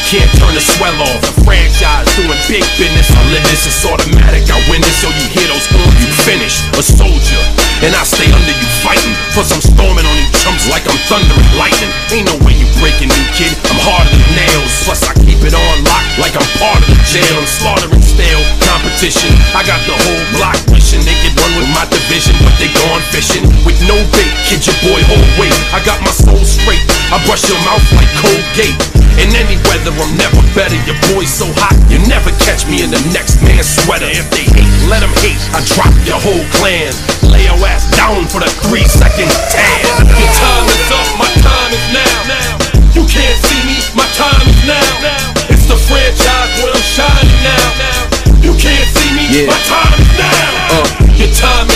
can't turn the swell off. The franchise doing big business. I live this, it's automatic. I win this, so you hear those horns, you finished. A soldier, and I stay under you fighting. Plus I'm storming on you chumps like I'm thunder and lightning. Ain't no way you breaking me, kid. I'm harder than nails. Plus I keep it on lock like I'm part of the jail. I'm slaughtering stale competition. I got the whole block wishing they could run with my division, but they gone fishing with no bait. Kid, your boy, hold weight. I got my soul straight. I brush your mouth like Colgate. In any weather, I'm never better. Your boy's so hot, you never catch me in the next man's sweater. If they hate, let them hate. I drop your whole clan. Lay your ass down for the 3-second tan. Your time is up, my time is now. You can't see me, my time is now. It's the franchise where I'm shining now. You can't see me, my time is now. Your time